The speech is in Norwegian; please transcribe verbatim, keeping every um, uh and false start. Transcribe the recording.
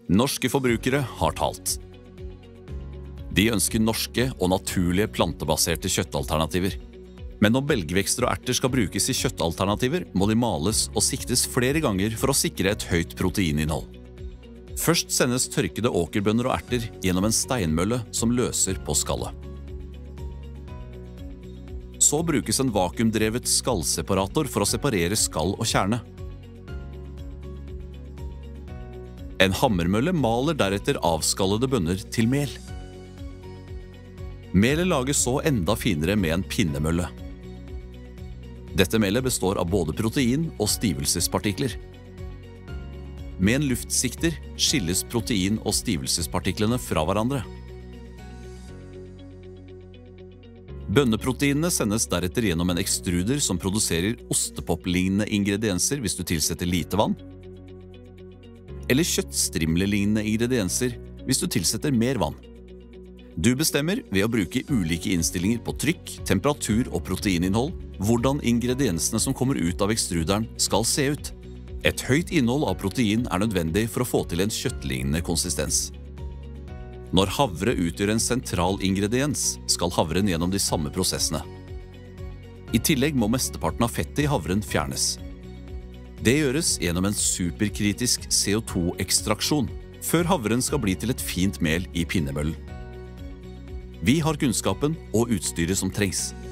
Norske forbrukere har talt. De ønsker norske og naturlige plantebaserte kjøttalternativer. Men når belgvekster og erter skal brukes i kjøttalternativer, må de males og siktes flere ganger for å sikre et høyt proteininnhold. Først sendes tørkede åkerbønner og erter gjennom en steinmølle som løser på skallet. Så brukes en vakuumdrevet skallseparator for å separere skall og kjerne. En hammermølle maler deretter avskallede bønner til mel. Melet lages så enda finere med en pinnemølle. Dette melet består av både protein og stivelsespartikler. Med en luftsikter skilles protein- og stivelsespartiklene fra hverandre. Bønneproteinene sendes deretter gjennom en ekstruder som produserer ostepop-lignende ingredienser hvis du tilsetter lite vann, eller kjøttstrimle-lignende ingredienser hvis du tilsetter mer vann. Du bestemmer ved å bruke ulike innstillinger på trykk, temperatur og proteininnhold, hvordan ingrediensene som kommer ut av ekstruderen skal se ut. Et høyt innhold av protein er nødvendig for å få til en kjøttlignende konsistens. Når havre utgjør en sentral ingrediens, skal havren gjennom de samme prosessene. I tillegg må mesteparten av fettet i havren fjernes. Det gjøres gjennom en superkritisk C O to ekstraksjon, før havren skal bli til et fint mel i pinnemøllen. Vi har kunnskapen og utstyret som trengs.